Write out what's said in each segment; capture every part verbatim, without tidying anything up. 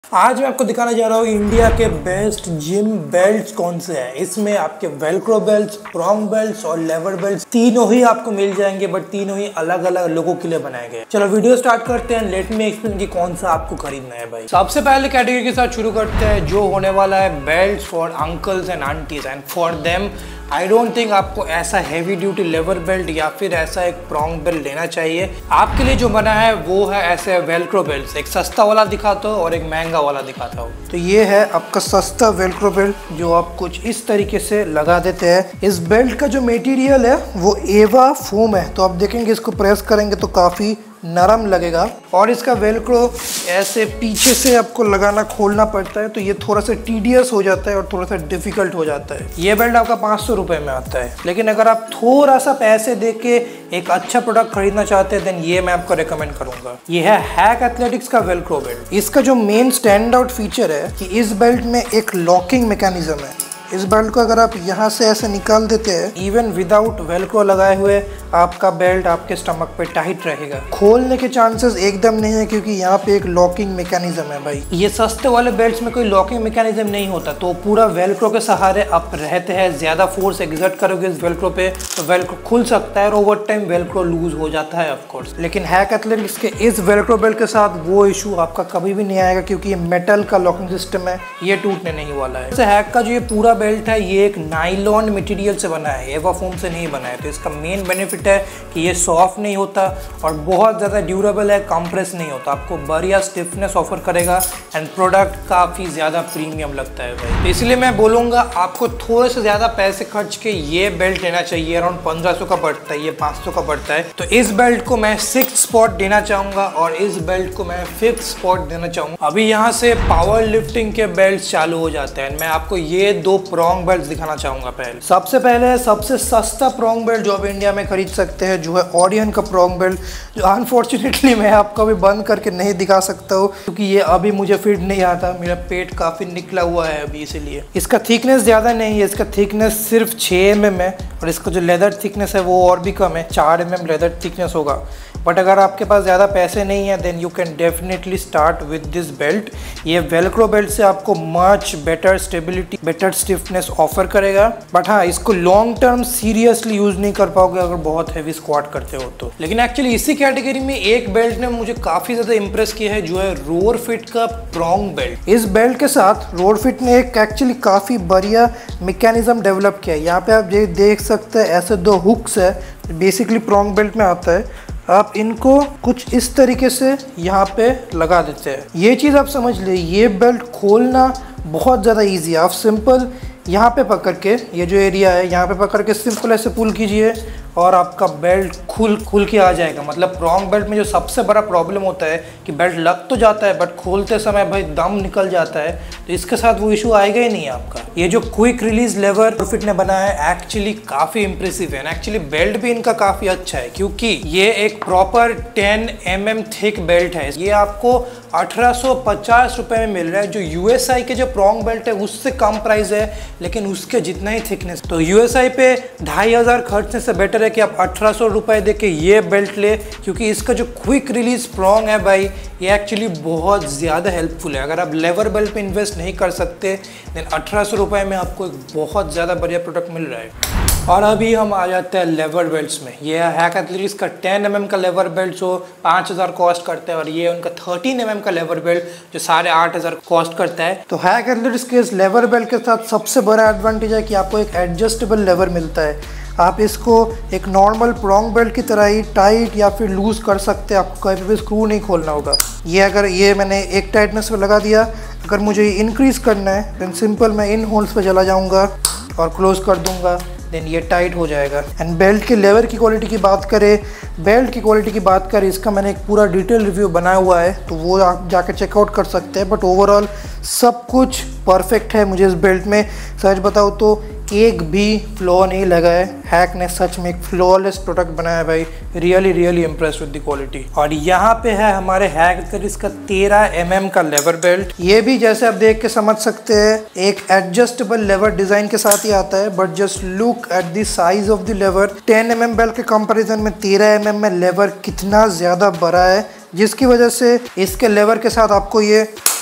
आज मैं आपको दिखाने जा रहा हूँ इंडिया के बेस्ट जिम बेल्ट्स कौन से हैं। इसमें आपके वेलक्रो बेल्ट्स, प्रॉन्ग बेल्ट्स और लेवर बेल्ट्स तीनों ही आपको मिल जाएंगे, बट तीनों ही अलग अलग लोगों के लिए बनाए गए। चलो वीडियो स्टार्ट करते हैं। लेट मी एक्सप्लेन कि कौन सा आपको खरीदना है भाई। सबसे पहले कैटेगरी के साथ शुरू करते हैं जो होने वाला है belts for uncles and aunties and for them I don't think आपको ऐसा हैवी ड्यूटी लेवर बेल्ट या फिर ऐसा एक प्रॉन्ग बेल्ट लेना चाहिए। आपके लिए जो बना है वो है ऐसे वेलक्रो बेल्ट। एक सस्ता वाला दिखाता हूँ और एक महंगा वाला दिखाता हूँ। तो ये है आपका सस्ता वेलक्रो बेल्ट जो आप कुछ इस तरीके से लगा देते हैं। इस बेल्ट का जो मटेरियल है वो एवा फोम है, तो आप देखेंगे इसको प्रेस करेंगे तो काफ़ी नरम लगेगा। और इसका वेलक्रो ऐसे पीछे से आपको लगाना खोलना पड़ता है, तो ये थोड़ा सा टीडियस हो जाता है और थोड़ा सा डिफिकल्ट हो जाता है। ये बेल्ट आपका पाँच सौ रुपये में आता है, लेकिन अगर आप थोड़ा सा पैसे दे के एक अच्छा प्रोडक्ट खरीदना चाहते हैं देन ये मैं आपको रेकमेंड करूंगा। ये है हैक एथलेटिक्स का वेलक्रो बेल्ट। इसका जो मेन स्टैंड आउट फीचर है कि इस बेल्ट में एक लॉकिंग मैकेनिज्म है। इस बेल्ट को अगर आप यहाँ से ऐसे निकाल देते हैं, इवन विदाउट वेलक्रो लगाए हुए आपका बेल्ट आपके स्टमक पे टाइट रहेगा। खोलने के चांसेस एकदम नहीं है क्योंकि यहाँ पे एक लॉकिंग मैकेनिज्म है भाई। ये सस्ते वाले बेल्ट्स में कोई लॉकिंग मैकेनिज्म नहीं होता, तो पूरा वेलक्रो के सहारे आप रहते हैं। ज्यादा फोर्स एग्जर्ट करोगे इस वेलक्रो पे तो वेलक्रो खुल सकता है और ओवर टाइम वेलक्रो लूज हो जाता है ऑफ कोर्स। लेकिन हैक एथलेटिक्स के इस वेलक्रो बेल्ट के साथ वो इशू आपका कभी भी नहीं आएगा क्योंकि ये मेटल का लॉकिंग सिस्टम है, ये टूटने नहीं वाला है। जैसे हैक का जो ये पूरा बेल्ट है ये एक नाइलॉन मटेरियल से बना है, एवा फोम से नहीं बना है। तो इसका मेन बेनिफिट है कि ये सॉफ्ट नहीं होता और बहुत ज़्यादा ड्यूरेबल है, कंप्रेस नहीं होता, आपको बढ़िया स्टिफनेस ऑफर करेगा एंड प्रोडक्ट काफ़ी ज़्यादा प्रीमियम लगता है भाई। तो इसलिए मैं बोलूँगा आपको थोड़े से ज़्यादा पैसे खर्च के ये बेल्ट लेना चाहिए। अराउंड पंद्रह सौ का पड़ता है, ये पाँच सौ का पड़ता है। तो इस बेल्ट को मैं सिक्स्थ स्पॉट देना चाहूँगा और इस बेल्ट को मैं फिफ्थ स्पॉट देना चाहूँगा। अभी यहाँ से पावर लिफ्टिंग के बेल्ट चालू हो जाते हैं। मैं आपको ये दो प्रॉन्ग बेल्ट दिखाना चाहूंगा। पहले सबसे पहले सबसे सस्ता प्रॉन्ग बेल्ट जो आप इंडिया में खरीद सकते हैं जो है ओरियन का प्रॉन्ग बेल्ट, जो अनफॉर्चुनेटली मैं आपको अभी बंद करके नहीं दिखा सकता हूँ क्योंकि ये अभी मुझे फिट नहीं आता। मेरा पेट काफी निकला हुआ है अभी, इसीलिए। इसका थिकनेस ज्यादा नहीं है, इसका थिकनेस सिर्फ छः एम एम है और इसका जो लेदर थिकनेस है वो और भी कम है, चार एम एम लेदर थिकनेस होगा। बट अगर आपके पास ज़्यादा पैसे नहीं है then you can definitely start with this belt. ये वेलक्रो बेल्ट से आपको much better stability, better stiffness offer करेगा। बट हाँ, इसको लॉन्ग टर्म सीरियसली यूज़ नहीं कर पाओगे अगर बहुत हैवी स्क्वाट करते हो तो। लेकिन एक्चुअली इसी कैटेगरी में एक बेल्ट ने मुझे काफ़ी ज़्यादा इंप्रेस किया है जो है रोर फिट का प्रॉन्ग बेल्ट। इस बेल्ट के साथ रोर फिट ने एक एक्चुअली काफ़ी बढ़िया मैकेनिज्म डेवलप किया है। यहाँ पे आप ये देख सकते हैं ऐसे दो हुक्स है, बेसिकली प्रॉन्ग बेल्ट में आता है। आप इनको कुछ इस तरीके से यहाँ पे लगा देते हैं। ये चीज़ आप समझ लीजिए, ये बेल्ट खोलना बहुत ज़्यादा इजी है। आप सिंपल यहाँ पे पकड़ के, ये जो एरिया है यहाँ पे पकड़ के सिंपल ऐसे पुल कीजिए और आपका बेल्ट खुल खुल के आ जाएगा। मतलब प्रॉन्ग बेल्ट में जो सबसे बड़ा प्रॉब्लम होता है कि बेल्ट लग तो जाता है बट खोलते समय भाई दम निकल जाता है, तो इसके साथ वो इशू आएगा ही नहीं आपका। ये जो क्विक रिलीज लेवर फिट ने बनाया है एक्चुअली काफ़ी इंप्रेसिव है। एक्चुअली बेल्ट भी इनका काफ़ी अच्छा है क्योंकि ये एक proper ten M M thick belt है। ये आपको अठारह सौ पचास रुपये में मिल रहा है, जो यूएसआई के जो प्रॉन्ग बेल्ट है उससे कम प्राइस है लेकिन उसके जितना ही थिकनेस। तो यूएसआई पे ढाई हज़ार खर्चने से बेटर है कि आप अठारह सौ रुपये दे के ये बेल्ट ले, क्योंकि इसका जो क्विक रिलीज प्रॉन्ग है भाई ये एक्चुअली बहुत ज़्यादा हेल्पफुल है। अगर आप लेवर बेल्ट पे इन्वेस्ट नहीं कर सकते देन अठारह सौ रुपये में आपको एक बहुत ज़्यादा बढ़िया प्रोडक्ट मिल रहा है। और अभी हम आ जाते हैं लेवर बेल्ट्स में। ये हैक एथलेटिक्स का टेन एम एम का लेवर बेल्ट जो पाँच हज़ार कॉस्ट करता है और ये उनका थर्टीन एम एम का लेवर बेल्ट जो साढ़े आठ हज़ार कॉस्ट करता है। तो हैक एथलेटिक्स के इस लेवर बेल्ट के साथ सबसे बड़ा एडवांटेज है कि आपको एक एडजस्टेबल लेवर मिलता है। आप इसको एक नॉर्मल प्रॉन्ग बेल्ट की तरह ही टाइट या फिर लूज़ कर सकते हैं, आपको कहीं भी स्क्रू नहीं खोलना होगा। ये अगर ये मैंने एक टाइटनेस पे लगा दिया, अगर मुझे इंक्रीज़ करना है देन सिंपल मैं इन होल्स पे चला जाऊँगा और क्लोज कर दूँगा, देन ये टाइट हो जाएगा। एंड बेल्ट के लेवर की क्वालिटी की बात करें, बेल्ट की क्वालिटी की बात करें, इसका मैंने एक पूरा डिटेल रिव्यू बनाया हुआ है तो वो आप जाके चेकआउट कर सकते हैं। बट ओवरऑल सब कुछ परफेक्ट है। मुझे इस बेल्ट में सच बताऊँ तो एक भी फ्लॉ नहीं लगा है। हैक ने सच में एक फ्लॉलेस प्रोडक्ट बनाया है भाई। Really really impressed with the quality. और यहाँ पे है हमारे हैक एथलेटिक्स का तेरह एम एम का लेवर बेल्ट। ये भी जैसे आप देख के समझ सकते हैं एक एडजस्टेबल लेवर डिजाइन के साथ ही आता है। But just look at the size of the lever. Ten M M belt के कंपेरिजन में तेरह एम एम में लेवर कितना ज़्यादा बड़ा है, जिसकी वजह से इसके लेवर के साथ आपको ये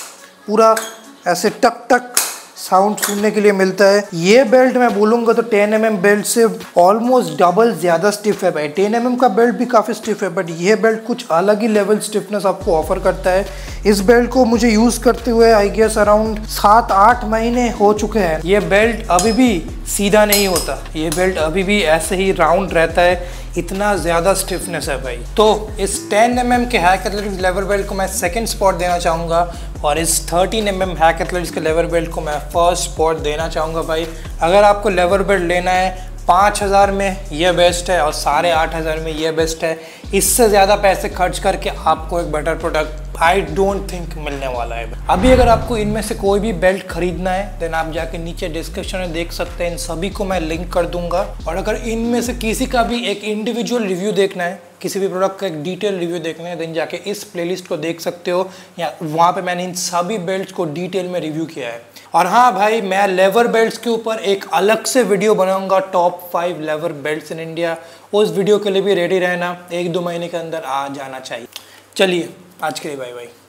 पूरा ऐसे टक टक साउंड सुनने के लिए मिलता है। ये बेल्ट मैं बोलूँगा तो टेन एम एम बेल्ट से ऑलमोस्ट डबल ज़्यादा स्टिफ है भाई। टेन एम एम का बेल्ट भी काफ़ी स्टिफ है, बट ये बेल्ट कुछ अलग ही लेवल स्टिफनेस आपको ऑफर करता है। इस बेल्ट को मुझे यूज़ करते हुए आई गेस अराउंड सात आठ महीने हो चुके हैं। ये बेल्ट अभी भी सीधा नहीं होता, ये बेल्ट अभी भी ऐसे ही राउंड रहता है, इतना ज़्यादा स्टिफनेस है भाई। तो इस टेन एम एम के हैक एथलेटिक्स लेवर बेल्ट को मैं सेकंड स्पॉट देना चाहूँगा, और इस thirteen M M Hack athletics के लेवर बेल्ट को मैं फर्स्ट स्पॉट देना चाहूँगा भाई। अगर आपको लेवर बेल्ट लेना है पाँच हज़ार में ये बेस्ट है, और साढ़े आठ हज़ार में ये बेस्ट है। इससे ज़्यादा पैसे खर्च करके आपको एक better product I don't think मिलने वाला है। अभी अगर आपको इनमें से कोई भी बेल्ट खरीदना है देन आप जाके नीचे डिस्क्रिप्शन में देख सकते हैं, इन सभी को मैं लिंक कर दूंगा। और अगर इनमें से किसी का भी एक इंडिविजुअल रिव्यू देखना है, किसी भी प्रोडक्ट का एक डिटेल रिव्यू देखना है, देन जाके इस प्लेलिस्ट को देख सकते हो, या वहाँ पे मैंने इन सभी बेल्ट्स को डिटेल में रिव्यू किया है। और हाँ भाई, मैं लेवर बेल्ट्स के ऊपर एक अलग से वीडियो बनाऊंगा, top five lever belts in India. उस वीडियो के लिए भी रेडी रहना, एक दो महीने के अंदर आ जाना चाहिए। चलिए आज के लिए बाय बाय।